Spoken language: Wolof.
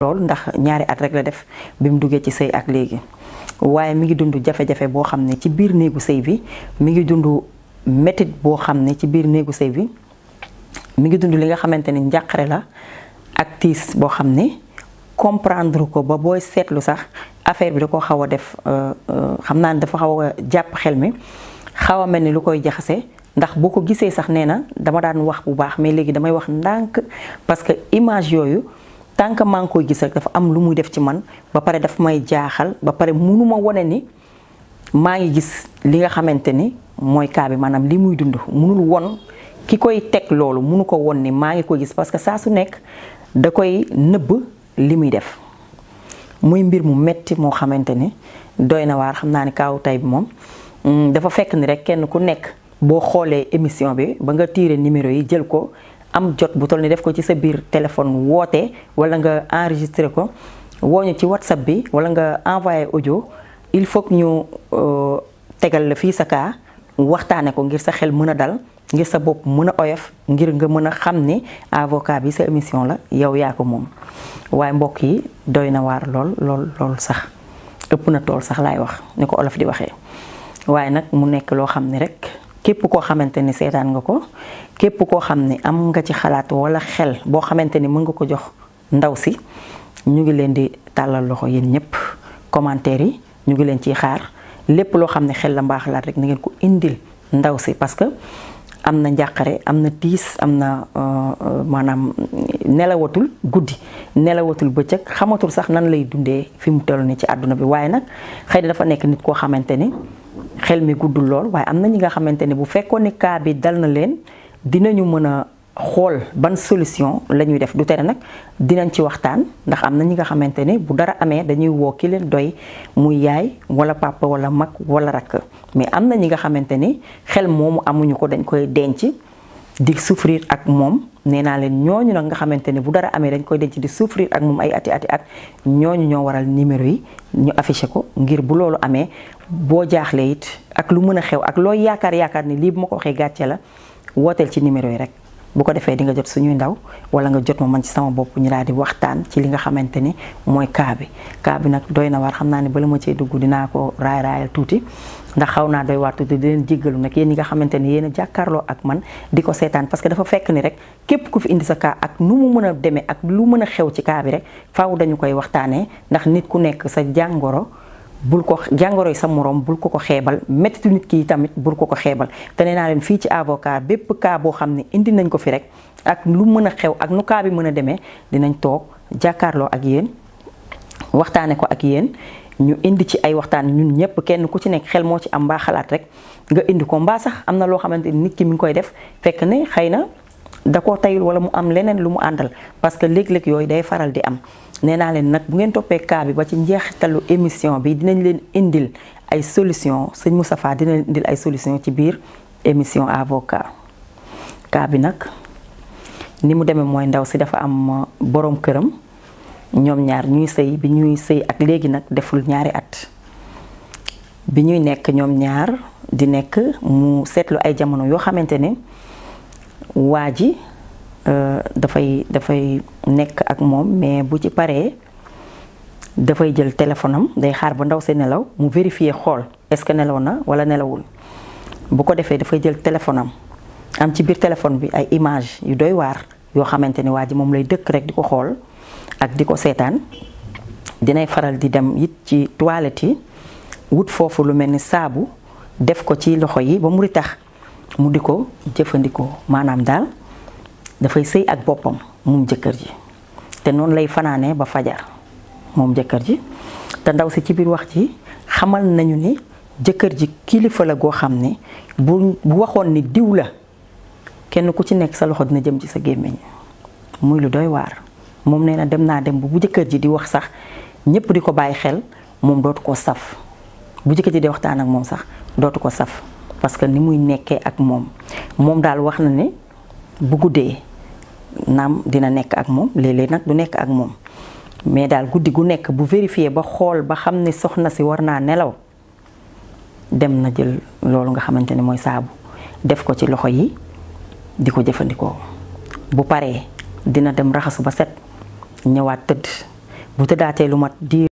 lool ndax ñaari at rek la def bi mu duggee ci sëy ak léegi waaye mi ngi dund jafe-jafe boo xam ne ci biir néegu sëy bi mi ngi dund métit boo xam ne ci biir néegu sëy bi mi ngi dund li nga xamante ni njàqare la ak tiis boo xam ne comprendre ko ba booy seetlu sax affaire bi da ko xaw a def xam naa ne dafa xaw a jàpp xel mi xaw a mel ni lu koy jaxase ndax boo ko gisee sax nee na dama daan wax bu baax mais léegi damay wax ndànk parce que image yooyu tant que maa ngi koy gis rek dafa am lu muy def ci man ba pare daf may jaaxal ba pare mënuma wone ni maa ngi gis li nga xamante ni mooy cas bi maanaam li muy dund mënul won ki koy teg loolu mënu ko won ni maa ngi ko gis parce que saa su nekk da koy nëbb li muy def muy mbir mu metti moo xamante ni doy na waar xam naa ni kaaw tay bi moom dafa fekk ni rek kenn ku nekk boo xoolee émission bi ba nga tiire numéro yi jël ko am jot bu toll ni def ko ci sa biir téléphone woote wala nga enregistré ko woo ñu ci WhatsApp bi wala nga envoyé audio il faut que ñu tegal la fii sa cas waxtaane ko ngir sa xel mën a dal ngir sa bopp mën a oyof ngir nga mën a xam ni avocat bi sa émission la yow yaa ko moom waaye mbokk yi doy na waar lool sax ëpp na tool sax laay wax ni ko olof di waxee waaye nag mu nekk loo xam ni rek képp koo xamante ni seetaan nga ko képp koo xam ni am nga ci xalaat wala xel boo xamante ni mën nga ko jox ndaw si ñu ngi leen di tàllal loxo yéen ñëpp commentaire yi ñu ngi leen ciy xaar lépp loo xam ne xel la mbaa xalaat rek na ngeen ko indil ndaw si parce que am na njàqare am na tiis am na maanaam nelawatul guddi nelawatul bëccëg xamatul sax nan lay dundee fi mu toll ni ci àdduna bi waaye nag xëy na dafa nekk nit koo xamante ni xel mi guddul lool waaye am na ñi nga xamante ni bu fekkoon ni cas bi dal na leen dinañu mën a xool ban solution la ñuy def du tere nag dinañ ci waxtaan ndax am na ñi nga xamante ni bu dara amee dañuy woo ki leen doy muy yaay wala papa wala mag wala rakk mais am na ñi nga xamante ni xel moomu amuñu ko dañ koy denc di souffrir ak moom nee naa leen ñooñu nag nga xamante ni bu dara amee dañ koy denc di souffrir ak moom ay ati at ñooñu ñoo waral numéro yi ñu affiché ko ngir bu loolu amee boo jaaxlee it ak lu mën a xew ak looy yaakaar ni lii bu ma ko waxee gàcce la wooteel ci numéro yi rek bu ko defee di nga jot suñuy ndaw wala nga jot ma man ci sama bopp ñu daal di waxtaan ci li nga xamante ni mooy cas bi nag doy na waar xam naa ne bala ma cee dugg dinaa ko raayal tuuti ndax xaw naa doy waar tuuti di leen jéggalu nag yéen ñi nga xamante ni yéen a jàkkaarloo ak man di ko seetaan parce que dafa fekk ni rek képp ku fi indi sa cas ak nu mu mën a demee ak lu mën a xew ci cas bi rek faaw dañu koy waxtaanee ndax nit ku nekk sa jàngoro yi sa morom bul ko xeebal mettitu nit ki tamit bul ko xeebal te nee naa leen fii ci avocat bépp cas boo xam ne indi nañ ko fi rek ak lu mën a xew ak nu cas bi mën a demee dinañ toog jàkkaarloo ak yéen waxtaane ko ak yéen ñu indi ci ay waxtaan ñun ñëpp kenn ku ci nekk xel moo ci am mbaa xalaat rek nga indi ko mbaa sax am na loo xamante ni nit ki mi ngi koy def fekk ne xëy na da koo tayul wala mu am leneen lu mu àndal parce que léeg-léeg yooyu day faral di am nee naa leen nag bu ngeen toppee cas bi ba ci njeexitalu émission bi dinañ leen indil ay solution sëñ Moustapha dina leen indil ay solution ci biir émission avocat cas bi nag ni mu demee mooy ndaw si dafa am borom këram ñoom ñaar ñuy sëy bi ñuy sëy ak léegi nag deful ñaari at bi ñuy nekk ñoom ñaar di nekk mu seetlu ay jamono yoo xamante ne waa ji dafay nekk ak moom mais bu ci paree dafay jël téléphone am day xaar ba ndaw si nelaw mu vérifier xool est-ce que nelaw na wala nelawul bu ko defee dafay jël téléphone am ci biir téléphone bi ay image yu doy waar yoo xamante ne waa ji moom lay dëkk rek di ko xool ak di ko seetaan dinay faral di dem it ci toilette yi wut foofu lu mel ni saabu def ko ci loxo yi ba mu tax mu di ko jëfandikoo maanaam daal dafay sëy ak boppam moom jëkkër ji te noonu lay fanaanee ba fajar moom jëkkër ji te ndaw si ci biir wax ji xamal nañu ni jëkkër ji kilifa la goo xam ne bu waxoon ni diw la kenn ku ci nekk sa loxo dina jëm ci sa gémmiñ muy lu doy waar moom nee na dem naa dem bu jëkkër ji di wax sax ñépp di ko bàyyi xel moom dootu ko saf bu jëkkër ji di waxtaan ak moom sax dootu ko saf parce que ni muy nekkee ak moom daal wax na ne bu guddee naam dina nekk ak moom léeg-léeg nag du nekk ak moom mais daal guddi gu nekk bu vérifier ba xool ba xam ne soxna si war naa nelaw dem na jël loolu nga xamante ne mooy saabu def ko ci loxo yi di ko jëfandikoo bu paree dina dem raxasu ba set ñëwaat tëdd bu tëddaatee lu mat